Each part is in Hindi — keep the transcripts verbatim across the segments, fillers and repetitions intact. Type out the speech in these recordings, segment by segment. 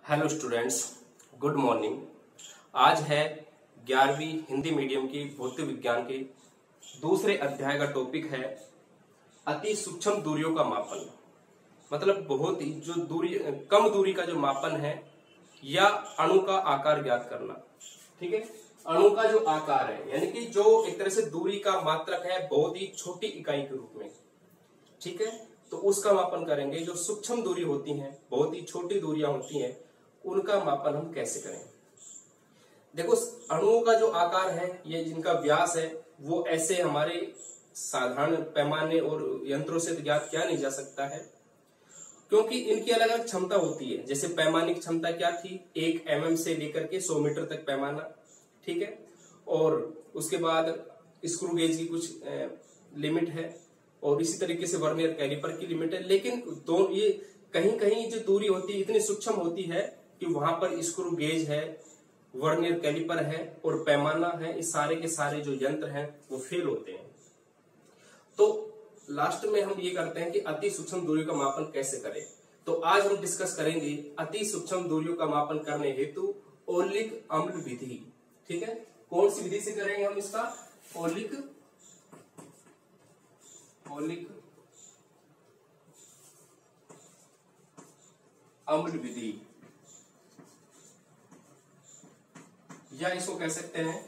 Hello students, good morning. आज है ग्यारहवीं हिंदी मीडियम की भौतिक विज्ञान के दूसरे अध्याय का टॉपिक है अति सूक्ष्म दूरियों का मापन। मतलब बहुत ही जो दूरी कम दूरी का जो मापन है या अणु का आकार ज्ञात करना। ठीक है, अणु का जो आकार है यानी कि जो एक तरह से दूरी का मात्रक है बहुत ही छोटी इकाई के रूप में। ठीक है, तो उसका मापन करेंगे। जो सूक्ष्म दूरी होती है, बहुत ही छोटी दूरियां होती हैं, उनका मापन हम कैसे करें। देखो, अणुओं का जो आकार है, ये जिनका व्यास है, वो ऐसे हमारे साधारण पैमाने और यंत्रों से तो ज्ञात किया नहीं जा सकता है, क्योंकि इनकी अलग अलग क्षमता होती है। जैसे पैमाने की क्षमता क्या थी, एक एम एम से लेकर के सौ मीटर तक पैमाना। ठीक है, और उसके बाद स्क्रू गेज की कुछ लिमिट है, और इसी तरीके से वर्नियर कैलिपर की लिमिट है। लेकिन दो ये कहीं कहीं जो दूरी होती है इतनी सूक्ष्म होती है कि वहां पर स्क्रू गेज है, वर्नियर कैलिपर है और पैमाना है, इस सारे के सारे जो यंत्र हैं वो फेल होते हैं। तो लास्ट में हम ये करते हैं कि अति सूक्ष्म दूरी का मापन कैसे करें। तो आज हम डिस्कस करेंगे अति सूक्ष्म दूरियों का मापन करने हेतु औलिक अम्ल विधि। ठीक है, कौन सी विधि से करेंगे हम इसका? औलिक औलिक अम्ल विधि, या इसको कह सकते हैं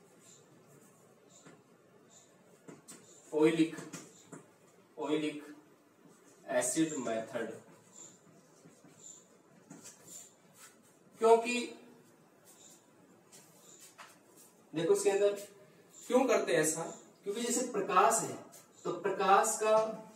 ऑयलिक ऑयलिक एसिड मेथड। क्योंकि देखो इसके अंदर क्यों करते हैं ऐसा, क्योंकि जैसे प्रकाश है तो प्रकाश का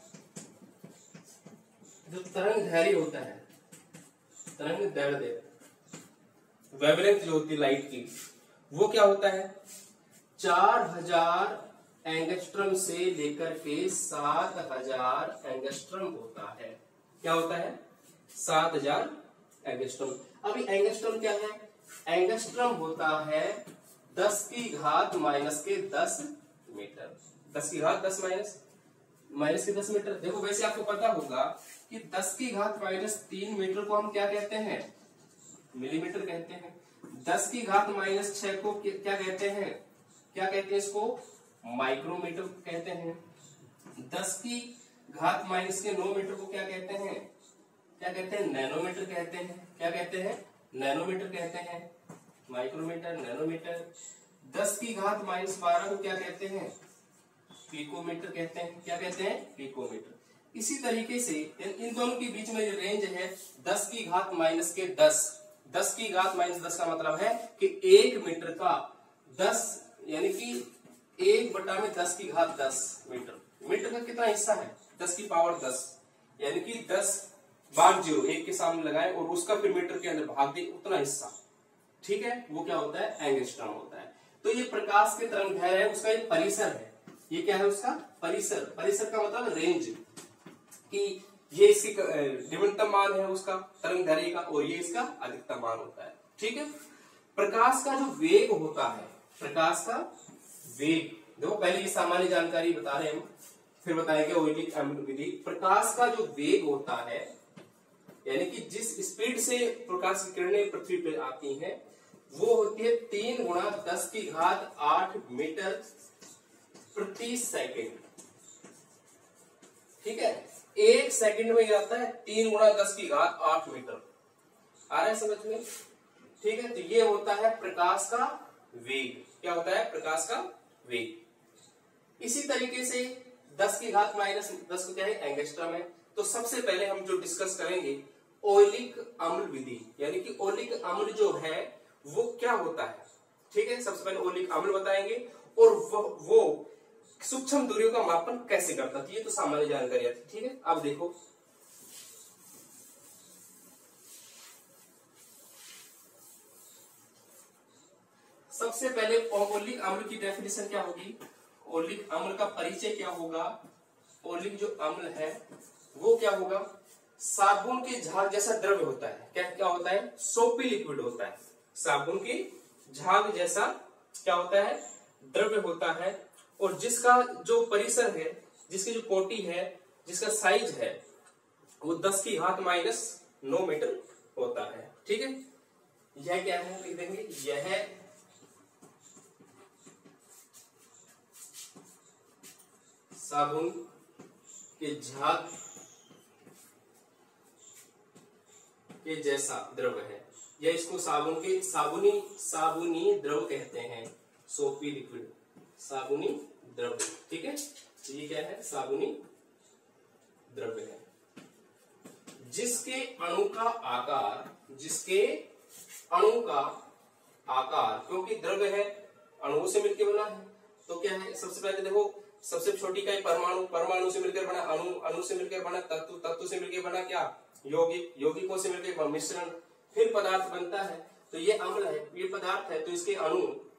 जो तरंग दैर्घ्य होता है, तरंग दैर्घ्य वेवलेंथ जो होती है लाइट की, वो क्या होता है, चार हजार एंगस्ट्रम से लेकर के सात हजार एंगस्ट्रम होता है। क्या होता है? सात हजार एंगस्ट्रम। अभी एंगस्ट्रम क्या है? एंगस्ट्रम होता है दस की घात माइनस के दस मीटर। दस की घात दस माइनस माइनस के दस मीटर। देखो, वैसे आपको पता होगा कि दस की घात माइनस तीन मीटर को हम क्या कहते हैं? मिलीमीटर कहते हैं। दस की घात माइनस छह को क्या कहते हैं? क्या कहते हैं इसको? माइक्रोमीटर कहते हैं। दस की घात माइनस के नौ मीटर को क्या कहते हैं? क्या कहते हैं? नैनोमीटर कहते हैं। क्या कहते हैं? नैनोमीटर कहते हैं। Micrometre, nanometre. दस की घात माइनस बारह को क्या कहते हैं? पिकोमीटर कहते हैं। क्या कहते हैं? पिकोमीटर। इसी तरीके से इन दोनों के बीच में जो रेंज है दस की घात माइनस के दस, दस की घात माइनस दस का मतलब है कि एक मीटर का दस यानी कि एक बटा में दस की घात दस मीटर। मीटर का कितना हिस्सा है? दस की पावर दस, यानी कि दस बार जीरो एक के सामने लगाए और उसका फिर मीटर के अंदर भाग दे, उतना हिस्सा। ठीक है, वो क्या होता है? एंगस्ट्रम होता है। तो ये प्रकाश के तरंग दैर्घ्य है, उसका एक परिसर है। ये क्या है? उसका परिसर। परिसर का मतलब रेंज, कि ये इसकी न्यूनतम मान है उसका तरंग दैर्घ्य का, और ये इसका अधिकतम मान होता है। ठीक है, प्रकाश का जो वेग होता है, प्रकाश का वेग, देखो पहले ये सामान्य जानकारी बता रहे हैं हम, फिर बताएंगे औलिक अम्ल विधि। प्रकाश का जो वेग होता है यानी कि जिस स्पीड से प्रकाश की किरणें पृथ्वी पर आती हैं, वो होती है तीन गुणा दस की घात आठ मीटर प्रति सेकेंड। ठीक है, एक सेकंड में आता है तीन गुणा दस की घात आठ मीटर। आ रहा है समझ में? ठीक है, तो ये होता है प्रकाश का वेग। क्या होता है? प्रकाश का वेग। इसी तरीके से दस की घात माइनस दस को क्या है? एंगस्ट्रम है। तो सबसे पहले हम जो डिस्कस करेंगे औलिक अम्ल विधि, यानी कि औलिक अम्ल जो है वो क्या होता है। ठीक है, सबसे पहले औलिक अम्ल बताएंगे और वो, वो सूक्ष्म दूरियों का मापन कैसे करता है। ये तो सामान्य जानकारी आती। ठीक है, अब देखो, सबसे पहले औलिक अम्ल की डेफिनेशन क्या होगी, औलिक अम्ल का परिचय क्या होगा। औलिक जो अम्ल है वो क्या होगा? साबुन के झाग जैसा द्रव्य होता है। क्या क्या होता है? सोपी लिक्विड होता है। साबुन के झाग जैसा क्या होता है? द्रव्य होता है, और जिसका जो परिसर है, जिसकी जो कोटि है, जिसका साइज है, वो दस की घात माइनस नौ मीटर होता है। ठीक है, यह क्या है लिख देंगे, यह साबुन के झाग के जैसा द्रव है, या इसको साबुन के साबुनी साबुनी द्रव कहते हैं, सोपी लिक्विड, साबुनी द्रव। ठीक है, ये क्या है, साबुनी द्रव्य है, जिसके अणु का आकार, जिसके अणु का आकार, क्योंकि द्रव्य है अणुओं से मिलकर बना है, तो क्या है, सबसे पहले देखो, सबसे छोटी इकाई परमाणु, परमाणु से मिलकर बना अणु, अणु से मिलकर बना तत्व, तत्व से मिलकर बना क्या, यौगिक, यौगिकों से मिलकर मिश्रण, फिर पदार्थ बनता है। तो ये अम्ल है, ये पदार्थ है, तो इसके अणु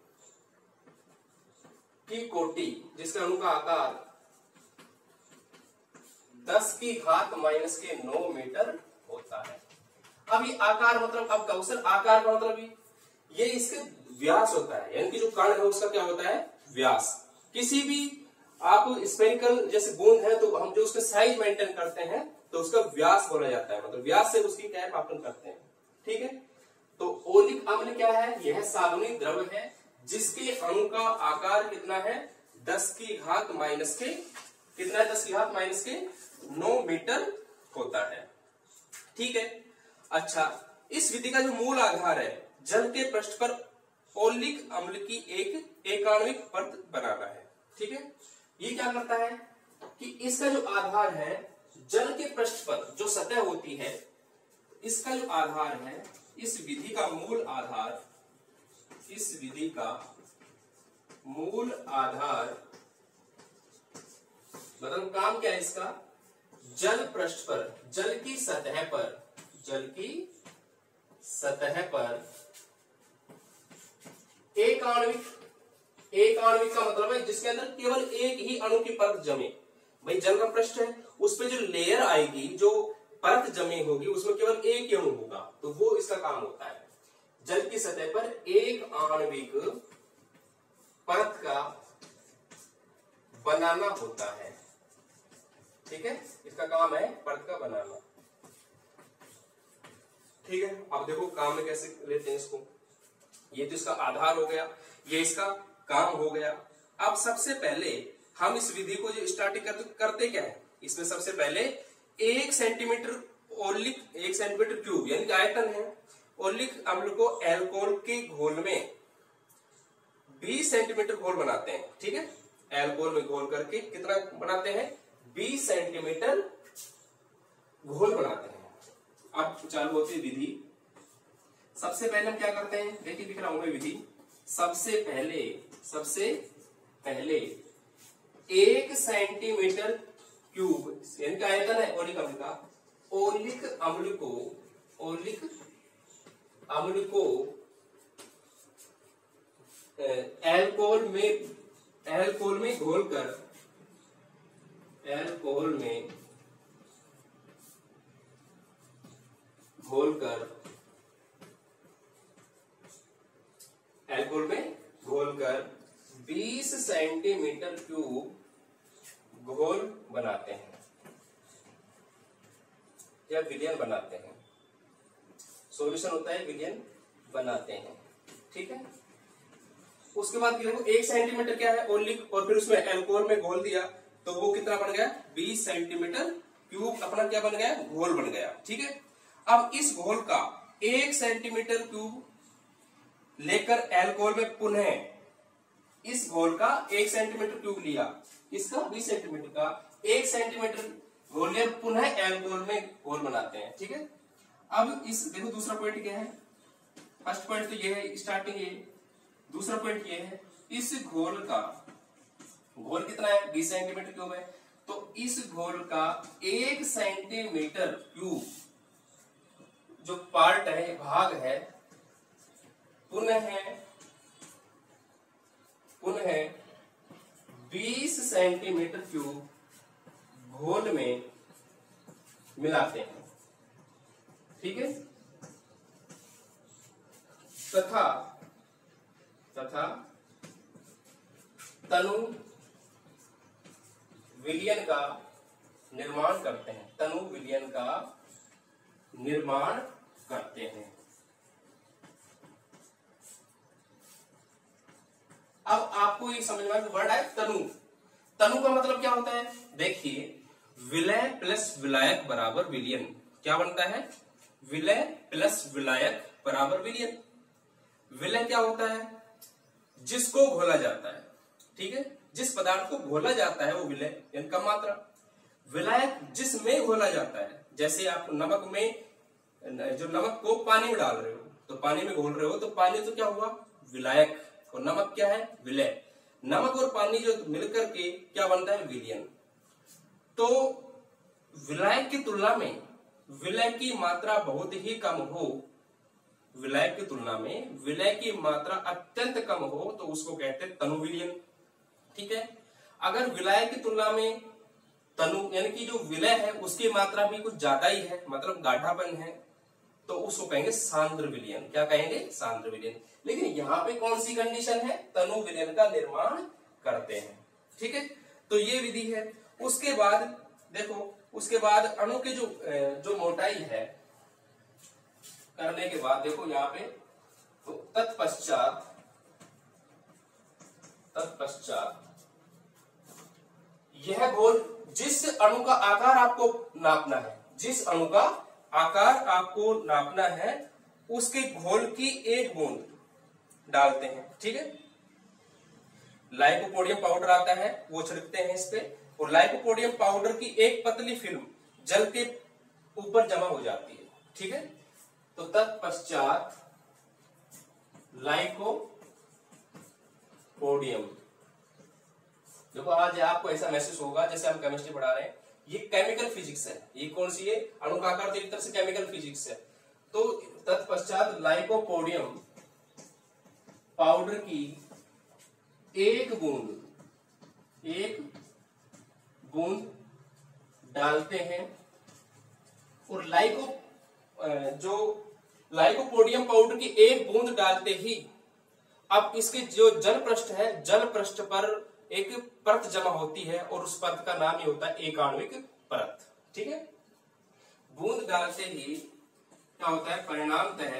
की कोटि, जिसका अणु का आकार दस की घात माइनस के नौ मीटर होता है। अब ये आकार मतलब, अब कौशल आकार का मतलब ये इसके व्यास होता है, यानी कि जो कण है उसका क्या होता है, व्यास। किसी भी आप स्फेरिकल जैसे बूंद है, तो हम जो उसका साइज मेंटेन करते हैं तो उसका व्यास बोला जाता है, मतलब व्यास से उसकी क्या है, मापन करते हैं। ठीक है, तो ओलिक अम्ल क्या है, यह साबुनी द्रव है, जिसके अणु का आकार कितना है, दस की घात माइनस के कितना है, दस की घात माइनस के नौ मीटर होता है। ठीक है, अच्छा, इस विधि का जो मूल आधार है, जल के पृष्ठ पर ओलिक अम्ल की एक एकाणुविक परत बनाना है। ठीक है, ये क्या करता है कि इसका जो आधार है, जल के पृष्ठ पर जो सतह होती है, इसका जो आधार है, इस विधि का मूल आधार, इस विधि का मूल आधार मतलब काम क्या है इसका, जल पृष्ठ पर, जल की सतह पर, जल की सतह पर एक आणविक, एक आणविक का मतलब है जिसके अंदर केवल एक ही अणु की परत जमे। भाई जल का पृष्ठ है, उस पर जो लेयर आएगी, जो परत जमी होगी, उसमें केवल एक ही अणु होगा, तो वो इसका काम होता है। जल की सतह पर एक आणविक परत का बनाना होता है। ठीक है, इसका काम है परत का बनाना। ठीक है, अब देखो काम में कैसे लेते हैं इसको। ये तो इसका आधार हो गया, ये इसका काम हो गया। अब सबसे पहले हम इस विधि को जो स्टार्टिंग करते, करते क्या है, इसमें सबसे पहले एक सेंटीमीटर ओलिक, एक सेंटीमीटर क्यूब यानी आयतन है, ओलिक अम्ल को एल्कोहल के घोल में बीस सेंटीमीटर घोल बनाते हैं। ठीक है, एल्कोहल में घोल करके कितना बनाते हैं, बीस सेंटीमीटर घोल बनाते हैं। अब चालू होती है विधि। सबसे पहले हम क्या करते हैं, देखिए दिख रहा हूं मैं विधि। सबसे पहले सबसे पहले एक सेंटीमीटर क्यूब यानी का आयतन है ओलिक अम्ल का, ओलिक अम्ल को ओलिक अम्ल को एल्कोहल में एल्कोहल में घोलकर एल्कोहल में घोलकर एल्कोहल में घोलकर बीस सेंटीमीटर क्यूब घोल बनाते हैं या विलयन बनाते हैं। सॉल्यूशन होता है, विलयन बनाते हैं। ठीक है, उसके बाद देखो एक सेंटीमीटर क्या है ओलिक, और फिर उसमें एल्कोहल में घोल दिया, तो वो कितना बन गया, बीस सेंटीमीटर क्यूब अपना क्या बन गया, घोल बन गया। ठीक है, अब इस घोल का एक सेंटीमीटर क्यूब लेकर एल्कोहल में पुनः, इस घोल का एक सेंटीमीटर क्यूब लिया, इसका बीस सेंटीमीटर का एक सेंटीमीटर घोल लिया, पुनः एल्कोहल में घोल बनाते हैं। ठीक है, अब इस देखो दूसरा पॉइंट क्या है, फर्स्ट पॉइंट तो ये है स्टार्टिंग, ये दूसरा पॉइंट ये है, इस घोल का, घोल कितना है, बीस सेंटीमीटर क्यूब है, तो इस घोल का एक सेंटीमीटर क्यूब जो पार्ट है, भाग है, पुनः पुनः बीस सेंटीमीटर क्यूब घोल में मिलाते हैं। ठीक है, तथा तथा तनु विलयन का निर्माण करते हैं, तनु विलयन का निर्माण करते हैं। आपको ये समझ में वर्ड है तनु। तनु का मतलब क्या होता है, देखिए विलय प्लस विलायक बराबर विलयन। क्या बनता है, विलय प्लस विलायक बराबर विलयन। विलय क्या होता है, जिसको घोला जाता है, ठीक है, जिस पदार्थ को घोला जाता है वो विलय यानी कम मात्रा। विलायक जिसमें घोला जाता है, जैसे आप नमक में, जो नमक को पानी में डाल रहे हो तो पानी में घोल रहे हो तो पानी तो क्या हुआ विलायक, और नमक क्या है विलय। नमक और पानी जो मिलकर के क्या बनता है विलयन। तो विलायक की तुलना में विलय की मात्रा बहुत ही कम हो, विलायक की तुलना में विलय की मात्रा अत्यंत कम हो तो उसको कहते हैं तनु विलयन, ठीक है। अगर विलायक की तुलना में तनु यानी कि जो विलय है उसकी मात्रा भी कुछ ज्यादा ही है, मतलब गाढ़ापन है, तो उसको कहेंगे सांद्र विलयन। क्या कहेंगे, सांद्र विलयन। लेकिन यहाँ पे कौन सी कंडीशन है, तनु विलयन का निर्माण करते हैं, ठीक है। तो ये विधि है। उसके बाद देखो, उसके बाद अणु के जो जो मोटाई है करने के बाद देखो यहाँ पे, तो तत्पश्चात तत्पश्चात यह घोल, जिस अणु का आकार आपको नापना है, जिस अणु का आकार आपको नापना है उसके घोल की एक बूंद डालते हैं, ठीक है। लाइकोपोडियम पाउडर आता है वो छिड़कते हैं इस पे, और लाइकोपोडियम पाउडर की एक पतली फिल्म जल के ऊपर जमा हो जाती है, ठीक है। तो तत्पश्चात लाइकोपोडियम, देखो आज आपको ऐसा महसूस होगा जैसे हम केमिस्ट्री पढ़ा रहे हैं, ये केमिकल फिजिक्स है। ये कौन सी है, अणु का आकार, तो एक तरह से केमिकल फिजिक्स है। तो तत्पश्चात लाइकोपोडियम पाउडर की एक बूंद एक बूंद डालते हैं, और लाइको जो लाइकोपोडियम पाउडर की एक बूंद डालते ही अब इसके जो जल पृष्ठ है, जल पृष्ठ पर एक परत जमा होती है, और उस परत का नाम ही होता है एक आणविक परत, ठीक है। बूंद डालते ही क्या होता है, परिणामतः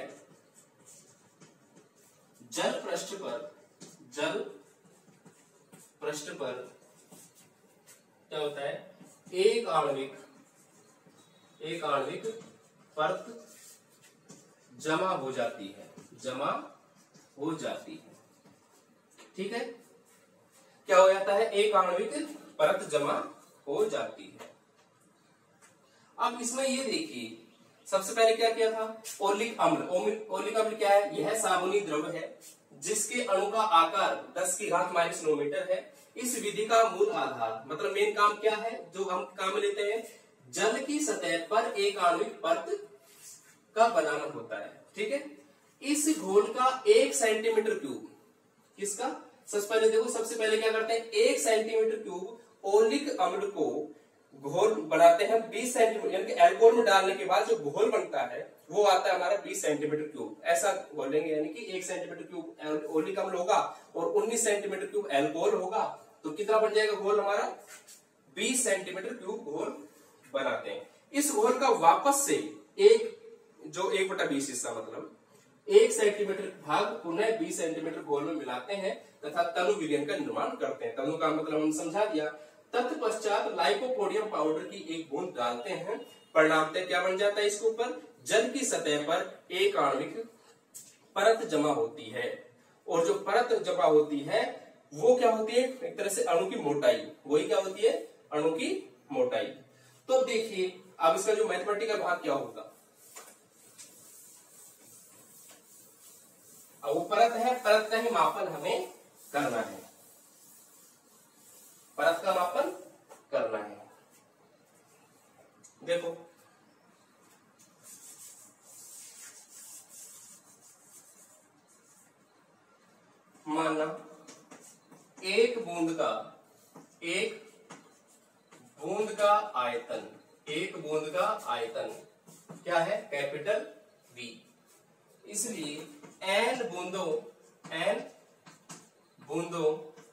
जल पृष्ठ पर जल पृष्ठ पर क्या होता है, एक आणविक एक आणविक परत जमा हो जाती है, जमा हो जाती है, ठीक है। क्या हो जाता है, एक आणविक परत जमा हो जाती है। अब इसमें ये देखिए, सबसे पहले क्या किया था, ओलिक अम्ल। ओलिक अम्ल क्या है, यह साबुनी द्रव है जिसके अणु का आकार दस की घात माइनस नौ मीटर है। इस विधि का मूल आधार, मतलब मेन काम क्या है जो हम काम लेते हैं, जल की सतह पर एक आणविक परत का बनाना होता है, ठीक है। इस घोल का एक सेंटीमीटर क्यूब, किसका, सबसे पहले देखो, सबसे पहले क्या करते हैं, एक सेंटीमीटर क्यूब ओलिक अम्ल को घोल बनाते हैं बीस सेंटीमीटर, यानी कि एल्कोहल में डालने के बाद जो घोल बनता है वो आता है हमारा बीस सेंटीमीटर क्यूब। ऐसा बोलेंगे, यानी कि एक सेंटीमीटर क्यूब ओलिक अम्ल होगा और उन्नीस सेंटीमीटर क्यूब एल्कोहल होगा, तो कितना बन जाएगा घोल हमारा, बीस सेंटीमीटर क्यूब घोल बनाते हैं। इस घोल का वापस से एक जो एक बटा बीस हिस्सा, मतलब एक सेंटीमीटर भाग पुनः बीस सेंटीमीटर घोल में मिलाते हैं तथा तनु विलयन का निर्माण करते हैं। तनु का मतलब हम समझा दिया। तत्पश्चात लाइकोपोडियम पाउडर की एक बूंद डालते हैं, परिणामतः क्या बन जाता है, इसके ऊपर जल की सतह पर एक आणविक परत जमा होती है, और जो परत जमा होती है वो क्या होती है, एक तरह से अणु की मोटाई, वही क्या होती है, अणु की मोटाई। तो देखिए अब इसका जो मैथमेटिकल भाग क्या होगा, अब वो परत है, परत का ही मापन हमें करना है, परत का मापन करना है। देखो माना एक बूंद का एक बूंद का आयतन एक बूंद का आयतन क्या है, कैपिटल बी। इसलिए एन बूंदों एन बूंदों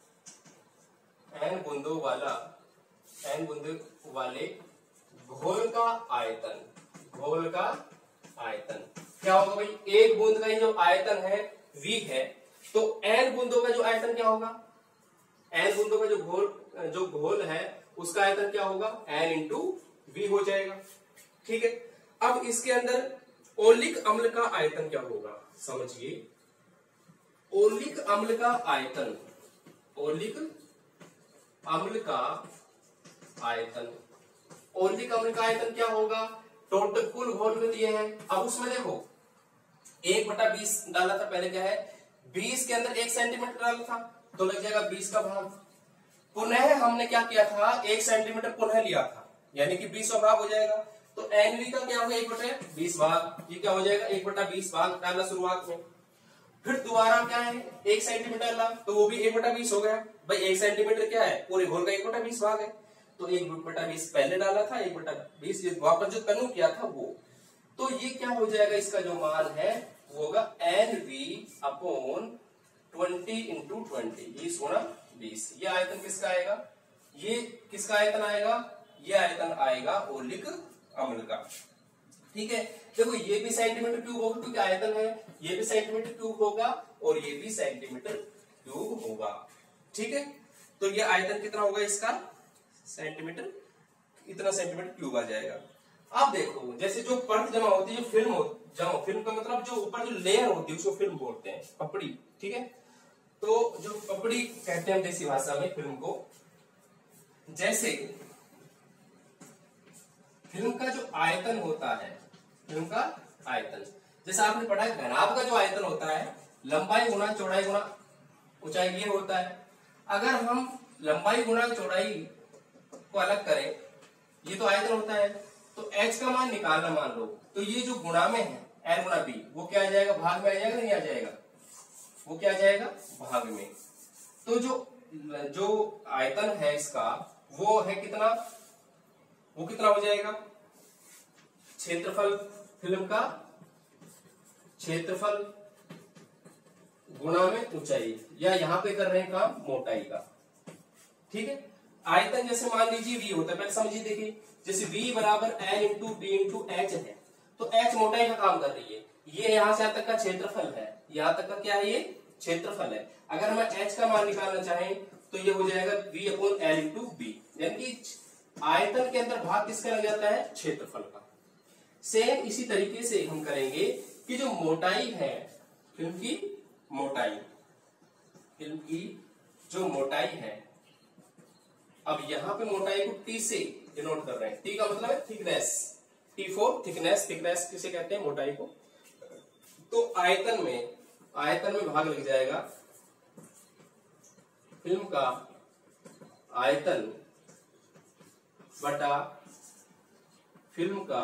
एन बूंदों वाला एन बूंदों वाले घोल का आयतन घोल का आयतन क्या होगा भाई, एक बूंद का ही जो आयतन है वी है, तो एन बूंदों का जो आयतन क्या होगा, एन बूंदों का जो घोल जो घोल है उसका आयतन क्या होगा, एन इंटू वी हो जाएगा। ठीक है, अब इसके अंदर ओलिक अम्ल का आयतन क्या होगा, समझिए। ओलिक अम्ल का आयतन, ओलिक अम्ल का आयतन, ओलिक अम्ल का आयतन क्या होगा, टोटल कुल घोल में दिए हैं। अब उसमें देखो एक बटा बीस डाला था, पहले क्या है बीस के अंदर एक सेंटीमीटर डाला था तो लग जाएगा बीस का भाग। पुनः हमने क्या किया था, एक सेंटीमीटर पुनः लिया था, यानी कि बीस का भाग हो जाएगा। तो एनवी का क्या होगा, एक बटा बीस भाग, ये क्या हो जाएगा एक बटा बीस भाग डाला शुरुआत में। फिर दोबारा क्या है एक सेंटीमीटर डाला तो वो भी एक बटा बीस हो गया। भाई एक सेंटीमीटर क्या है, पूरे घोल का एक बटा बीस भाग है, तो एक बटा बीस पहले डाला था, एक बटा बीस वापस जो तनु किया था वो। तो ये क्या हो जाएगा, इसका जो मान है वो होगा N V upon twenty into twenty, बीस गुणा बीस। ये आयतन किसका आएगा, ये किसका आयतन आएगा, ये आयतन आएगा ओलिक अम्ल का। ठीक है, देखो ये भी सेंटीमीटर क्यूब होगा क्योंकि आयतन है, ये भी सेंटीमीटर क्यूब होगा और ये भी सेंटीमीटर क्यूब होगा। ठीक है, तो ये आयतन कितना होगा इसका, सेंटीमीटर, इतना सेंटीमीटर क्यूब आ जाएगा। अब देखो जैसे जो परत जमा होती है, जो फिल्म होती जमा, फिल्म का मतलब जो ऊपर जो लेयर होती है उसको फिल्म बोलते हैं, पपड़ी। ठीक है, तो जो पपड़ी कहते हैं देसी भाषा में फिल्म को, जैसे फिल्म का जो आयतन होता है, फिल्म का आयतन जैसा आपने पढ़ा है घनाभ का जो आयतन होता है लंबाई गुना चौड़ाई गुना ऊंचाई, ये होता है। अगर हम लंबाई गुना चौड़ाई को अलग करें, ये तो आयतन होता है, तो h का मान निकालना मान लो, तो ये जो गुणा में है n गुना b, वो क्या आ जाएगा, भाग में आ जाएगा, नहीं आ जाएगा, वो क्या आ जाएगा भाग में। तो जो जो आयतन है इसका वो है कितना, वो कितना हो जाएगा, क्षेत्रफल फिल्म का, क्षेत्रफल गुणा में ऊंचाई, या यहां पे कर रहे हैं काम मोटाई का। ठीक है, आयतन जैसे मान लीजिए v होता है, पहले समझिए, देखिए जैसे v बराबर n into B into H है, तो h मोटाई का काम कर रही है, ये यहां से यहां तक का क्षेत्रफल है, यहां तक का क्या है, ये क्षेत्रफल है। अगर मैं h का मान निकालना चाहें तो ये हो जाएगा v upon L into B, यानी कि आयतन के अंदर भाग किसका लग जाता है, क्षेत्रफल का। सेम इसी तरीके से हम करेंगे कि जो मोटाई है, फिल्म की मोटाई, फिल्म की जो मोटाई है, अब यहां पे मोटाई को टी से डिनोट कर रहे हैं, टी का मतलब है thickness, T four thickness, thickness किसे कहते हैं, मोटाई को। तो आयतन में, आयतन में भाग लग जाएगा फिल्म का आयतन बटा फिल्म का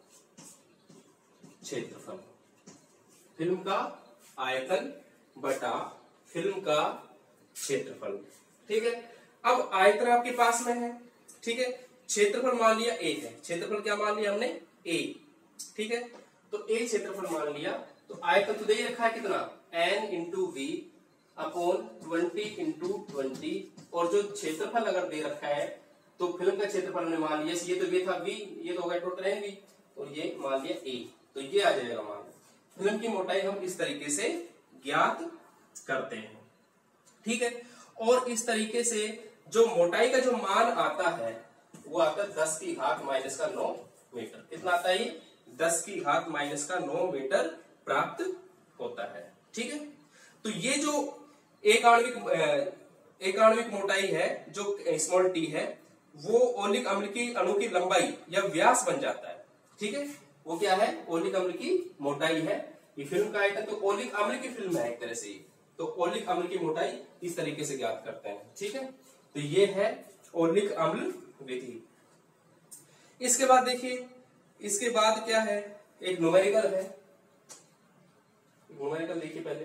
क्षेत्रफल, फिल्म का आयतन बटा फिल्म का क्षेत्रफल। ठीक है, अब आयतन आपके पास में है, ठीक है, क्षेत्रफल मान लिया ए है, क्षेत्रफल क्या मान लिया हमने, ए। ठीक है, तो ए क्षेत्रफल मान लिया, तो आयतन तो दे ही रखा है कितना, N into V upon twenty into twenty, और जो क्षेत्रफल अगर दे रखा है तो फिल्म का क्षेत्रफल हमने मान लिया, ये तो ये था वी, ये तो हो गया टोटल एन वी, और ये मान लिया ए, तो ये आ जाएगा मान। फिल्म की मोटाई हम इस तरीके से ज्ञात करते हैं। ठीक है, और इस तरीके से जो मोटाई का जो मान आता है वो आता है दस की घात माइनस का नौ मीटर। कितना आता है, दस की घात माइनस का नौ मीटर प्राप्त होता है। ठीक है, तो ये जो एक आणविक एक आणविक मोटाई है जो स्मॉल टी है, वो ओलिक अम्ल की अणु की लंबाई या व्यास बन जाता है। ठीक है, वो क्या है, ओलिक अम्ल की मोटाई है। ये फिल्म का आयतन तो ओलिक अम्ल की फिल्म है एक तरह से, तो ओलिक अम्ल की मोटाई इस तरीके से ज्ञात करते हैं। ठीक है, तो ये है ओलिक अम्ल विधि। इसके बाद देखिए, इसके बाद क्या है, एक न्यूमेरिकल है। न्यूमेरिकल देखिए पहले,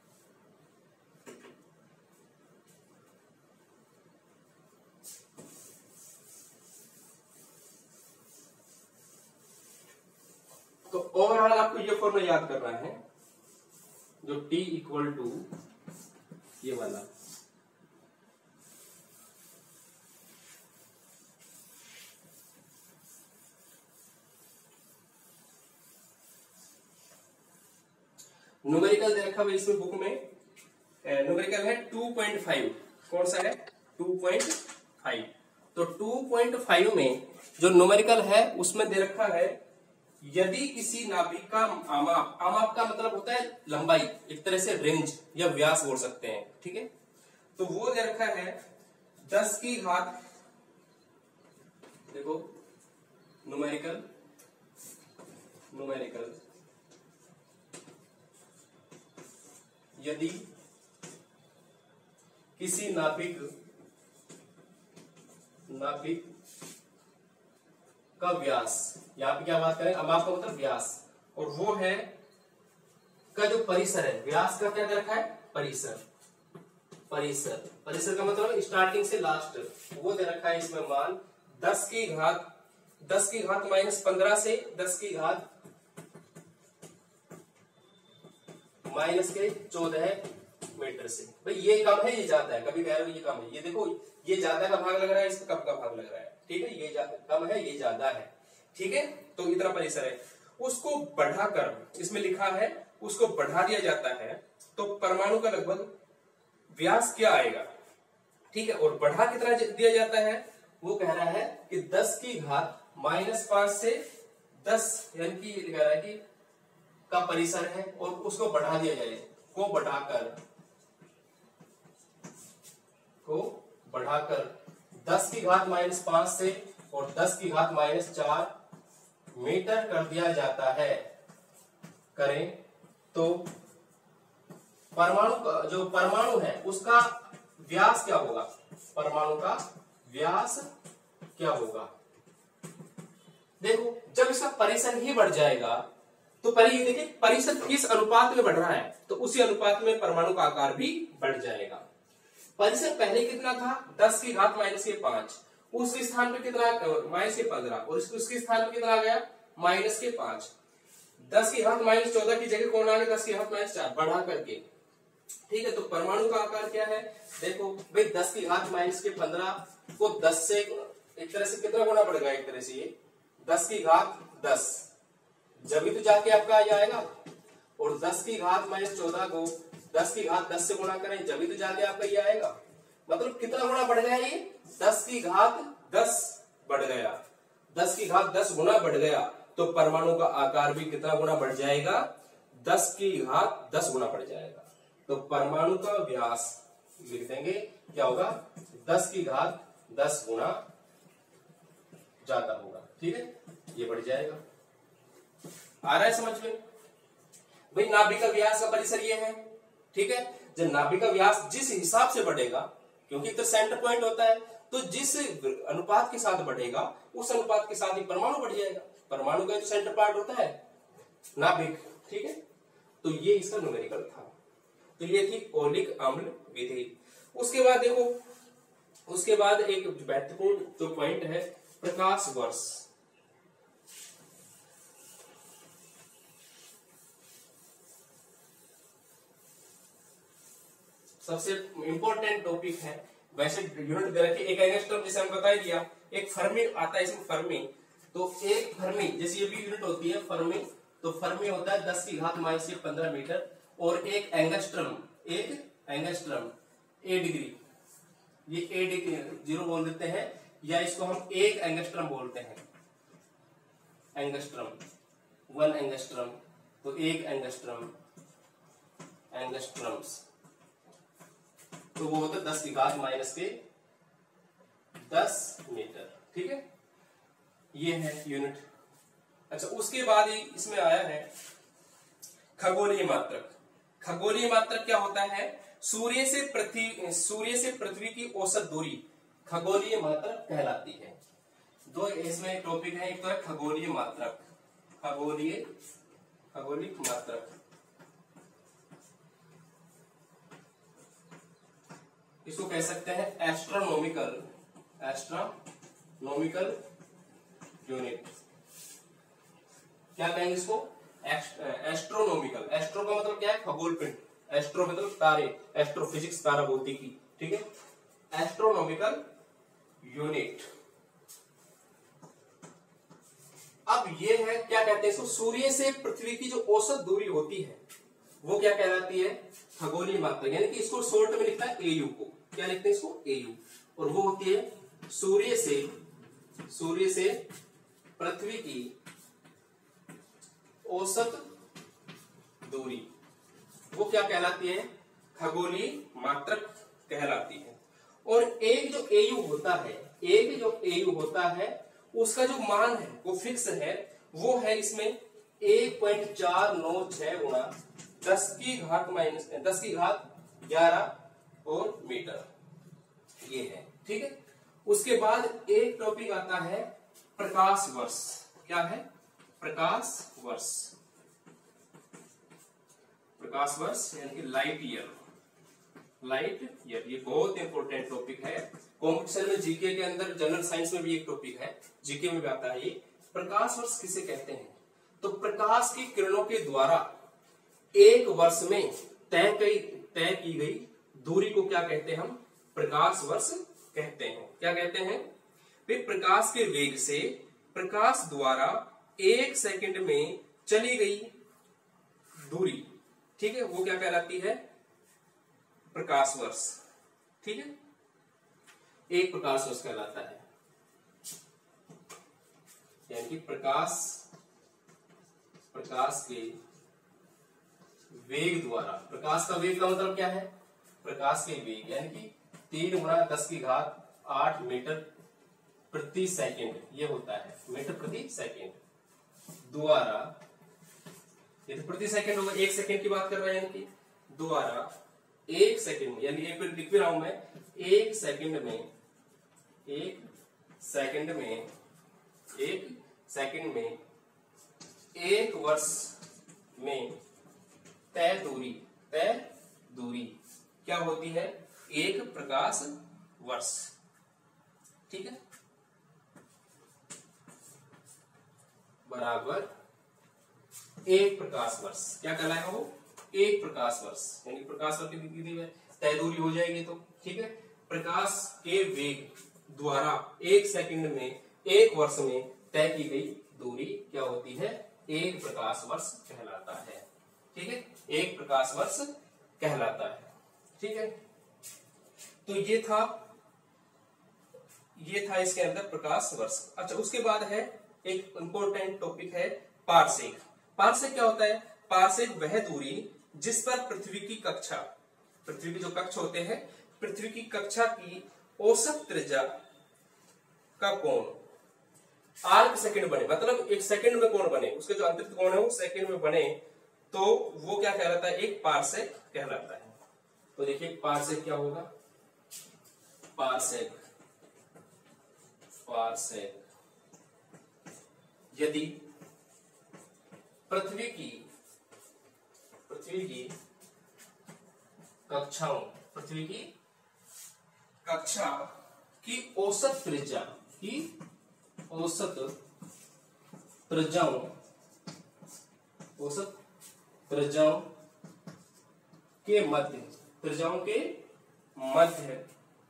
तो ओवरऑल आपको ये फॉर्मूला याद करना है, जो T इक्वल टू ये वाला, न्यूमेरिकल दे रखा है इसमें बुक में, न्यूमेरिकल है टू पॉइंट फाइव, कौन सा है, टू पॉइंट फाइव। तो टू पॉइंट फाइव में जो न्यूमेरिकल है उसमें दे रखा है, यदि किसी नाभिक का आमाप, आमाप का मतलब होता है लंबाई, एक तरह से रेंज या व्यास बोल सकते हैं, ठीक है। तो वो दे रखा है दस की घात, देखो न्यूमेरिकल, न्यूमेरिकल यदि किसी नाभिक नाभिक का व्यास, यहां पे क्या बात करें, आमाप का मतलब व्यास, और वो है का जो परिसर है, व्यास का क्या दे रखा है, परिसर, परिसर परिसर का मतलब स्टार्टिंग से लास्ट, वो दे रखा है इसमें मान दस की घात, दस की घात माइनस पंद्रह से दस की घात माइनस के चौदह मीटर से। भाई ये कम है, ये ज्यादा है, कभी कह रहे हो ये कम है, ये देखो ये ज्यादा का भाग लग रहा है, इसका कम का भाग लग रहा है, ठीक है, ये कम है ये ज्यादा है, ठीक है। तो इतना परिसर है, उसको बढ़ाकर इसमें लिखा है, उसको बढ़ा दिया जाता है तो परमाणु का लगभग व्यास क्या आएगा, ठीक है। और बढ़ा कितना दिया जाता है, वो कह रहा है कि दस की घात माइनस पांच से दस, यानी कि ये कह रहा है कि का परिसर है और उसको बढ़ा दिया जाए, को बढ़ाकर को बढ़ाकर दस की घात माइनस पांच से और दस की घात माइनस चार मीटर कर दिया जाता है, करें तो परमाणु का जो परमाणु है उसका व्यास क्या होगा, परमाणु का व्यास क्या होगा। देखो जब इसका परिसर ही बढ़ जाएगा तो पहले ये देखिए परिसर किस अनुपात में बढ़ रहा है, तो उसी अनुपात में परमाणु का आकार भी बढ़ जाएगा। परिसर पहले कितना था, दस की घात माइनस के पांच, उसके स्थान पर कितना, माइनस के पंद्रह, और उसके स्थान पर कितना आ गया, माइनस के पांच। दस की घात माइनस चौदह की जगह कौन आ गया, दस की घात माइनस चार, बढ़ा करके, ठीक है। तो परमाणु का आकार क्या है, देखो भाई दस की घात माइनस के पंद्रह को दस से एक तरह से कितना गुना बढ़ गया, एक तरह से ये दस की घात दस, जब भी तो जाके आपका आ जाएगा, और दस की घात माइनस चौदह को दस की घात दस से गुणा करें, जब भी तो जाके आपका ये आएगा। मतलब कितना गुना बढ़ गया, ये दस की घात दस बढ़ गया, दस की घात दस गुना बढ़ गया, तो परमाणु का आकार भी कितना गुना बढ़ जाएगा, दस की घात दस गुना बढ़ जाएगा। तो परमाणु का व्यास लिख देंगे क्या होगा, दस की घात दस गुना ज्यादा होगा, ठीक है, ये बढ़ जाएगा। आ रहा है समझ में, भाई नाभिक का व्यास का परिसर ये है, ठीक है। जब नाभिक का व्यास जिस हिसाब से बढ़ेगा, क्योंकि तो सेंटर पॉइंट होता है, तो जिस अनुपात के साथ बढ़ेगा उस अनुपात के साथ ही परमाणु बढ़ जाएगा। परमाणु का जो सेंटर पार्ट होता है नाभिक, ठीक है। तो ये इसका न्यूमेरिकल था। तो ये थी ओलिक अम्ल विधि। उसके बाद देखो, उसके बाद एक महत्वपूर्ण जो पॉइंट है प्रकाश वर्ष। सबसे इंपॉर्टेंट टॉपिक है, वैसे यूनिट दे रखी, एक एंगस्ट्रॉम जैसे हम बता दिया, एक फर्मी आता है इसमें, फर्मी, तो एक फर्मी जैसे ये भी यूनिट होती है फर्मी, तो फर्मी होता है दस की घात माइनस के पंद्रह मीटर, और एक एंगस्ट्रम, एक एंगस्ट्रम ए डिग्री, ये ए डिग्री जीरो बोल देते हैं, या इसको हम एक एंगस्ट्रम बोलते हैं, एंगस्ट्रम, वन एंगस्ट्रम, तो एक एंगस्ट्रम, एंगस्ट्रम्स, तो वो होता है दस की घात माइनस के दस मीटर, ठीक है, ये है यूनिट। अच्छा, उसके बाद ही इसमें आया है खगोलीय मात्रक। खगोलीय मात्रक क्या होता है, सूर्य से पृथ्वी, सूर्य से पृथ्वी की औसत दूरी खगोलीय मात्रक कहलाती है। दो इसमें टॉपिक है, एक तो है खगोलीय मात्रक, खगोलीय खगोलीय मात्रक, इसको कह सकते हैं एस्ट्रोनॉमिकल, एस्ट्रोनॉमिकल यूनिट, क्या कहेंगे इसको, एस्ट्रोनॉमिकल। एस्ट्रो का मतलब क्या है, खगोल पिंड, एस्ट्रो मतलब तारे, एस्ट्रोफिजिक्स तारा भौतिकी, ठीक है, एस्ट्रोनॉमिकल यूनिट। अब ये है क्या कहते हैं इसको, सूर्य से पृथ्वी की जो औसत दूरी होती है वो क्या कहलाती है, खगोलीय मात्रक, यानी कि इसको शॉर्ट में लिखता है एयू को, क्या लिखते हैं इसको, एयू, और वो होती है सूर्य से सूर्य से पृथ्वी की औसत दूरी, वो क्या कहलाती है, खगोलीय मात्रक कहलाती है। और एक जो एयू होता है, एक जो एयू होता है उसका जो मान है वो फिक्स है, वो है इसमें एक पॉइंट चार नौ छह गुणा दस की घात माइनस दस की घात ग्यारह और मीटर, ये है, ठीक है। उसके बाद एक टॉपिक आता है प्रकाश वर्ष, क्या है, प्रकाश वर्ष, प्रकाश वर्ष यानी कि लाइट ईयर, लाइट ईयर, ये बहुत इंपॉर्टेंट टॉपिक है। कॉम्पिटिशन में जीके के अंदर, जनरल साइंस में भी एक टॉपिक है, जीके में भी आता है ये। प्रकाश वर्ष किसे कहते हैं, तो प्रकाश की किरणों के द्वारा एक वर्ष में तय कई तय की गई दूरी को क्या कहते हैं हम, प्रकाश वर्ष कहते हैं। क्या कहते हैं, फिर प्रकाश के वेग से प्रकाश द्वारा एक सेकंड में चली गई दूरी, ठीक है, वो क्या कहलाती है, प्रकाश वर्ष, ठीक है, एक प्रकाश वर्ष कहलाता है। यानी कि प्रकाश प्रकाश के वेग द्वारा, प्रकाश का वेग का मतलब क्या है, प्रकाश के वेग यानी कि तीन गुणा दस की घात आठ मीटर प्रति सेकंड, ये होता है मीटर प्रति सेकंड द्वारा, ये तो प्रति सेकंड होगा, एक सेकंड की बात कर रहे हैं, यानी कि द्वारा एक सेकंड में, यानी एक लिख भी रहा हूं मैं, एक सेकंड में एक सेकंड में एक सेकंड में एक वर्ष में तय दूरी तय दूरी क्या होती है, एक प्रकाश वर्ष, ठीक है, बराबर एक प्रकाश वर्ष, क्या कहलाएगा वो, एक प्रकाश वर्ष, यानी प्रकाश वर्ष की तय दूरी हो जाएगी तो, ठीक है। प्रकाश के वेग द्वारा एक सेकंड में एक वर्ष में तय की गई दूरी क्या होती है, एक प्रकाश वर्ष कहलाता है, ठीक है, एक प्रकाश वर्ष कहलाता है, ठीक है। तो ये था ये था इसके अंदर प्रकाश वर्ष। अच्छा, उसके बाद है एक इंपॉर्टेंट टॉपिक है पारसेक। पारसेक क्या होता है, पारसेक वह दूरी जिस पर पृथ्वी की कक्षा, पृथ्वी के जो कक्ष होते हैं, पृथ्वी की कक्षा की औसत त्रिज्या का कोण आर्क सेकंड बने, मतलब एक सेकंड में कोण बने, उसके जो अंतरिक्ष कोण है वो सेकंड में बने, तो वो क्या कहलाता है, एक पारसेक कहलाता है। तो देखिए पारसेक क्या होगा, पारसेक पारसेक यदि पृथ्वी की पृथ्वी की कक्षाओं पृथ्वी की कक्षा की औसत त्रिज्या की औसत त्रिज्याओं औसत त्रिज्याओं के मध्य त्रिज्याओं के मध्य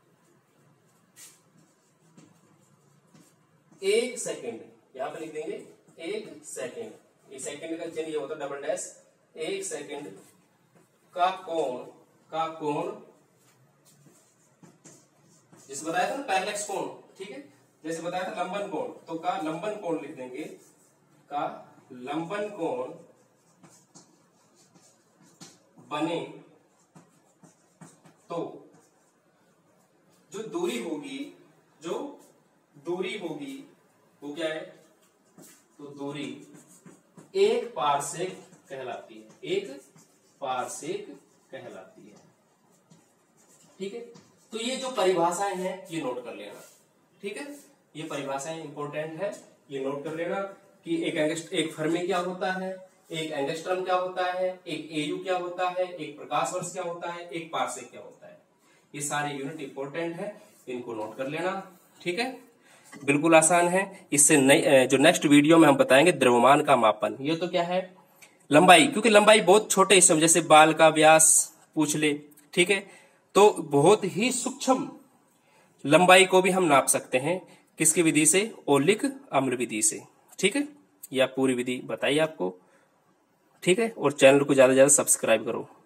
एक सेकंड, यहां पर लिख देंगे एक सेकंड, एक सेकंड का चिन्ह ये होता है डबल डैश, एक सेकंड का कोण का कोण जैसे बताया था ना पैरेलैक्स कोण, ठीक है, जैसे बताया था लंबन कोण, तो का लंबन कोण लिख देंगे, का लंबन कोण बने तो जो दूरी होगी जो दूरी होगी वो क्या है, तो दूरी एक पारसेक कहलाती है, एक पारसेक कहलाती है, ठीक है। तो ये जो परिभाषाएं हैं ये नोट कर लेना, ठीक है, ये परिभाषाएं इंपॉर्टेंट है, ये नोट कर लेना कि एक एंगस्ट एक फर्मी क्या होता है, एक एंगस्ट्रम क्या होता है, एक एयू क्या होता है, एक प्रकाश वर्ष क्या होता है, एक पारसेक क्या होता है, ये सारे यूनिट इंपॉर्टेंट है, इनको नोट कर लेना, ठीक है। बिल्कुल आसान है। इससे नई जो नेक्स्ट वीडियो में हम बताएंगे द्रव्यमान का मापन, ये तो क्या है लंबाई, क्योंकि लंबाई बहुत छोटे हिस्से जैसे बाल का व्यास पूछ ले, ठीक है, तो बहुत ही सूक्ष्म लंबाई को भी हम नाप सकते हैं, किसकी विधि से, ओलिक अम्ल विधि से, ठीक है। यह पूरी विधि बताइए आपको, ठीक है, और चैनल को ज्यादा से ज्यादा सब्सक्राइब करो।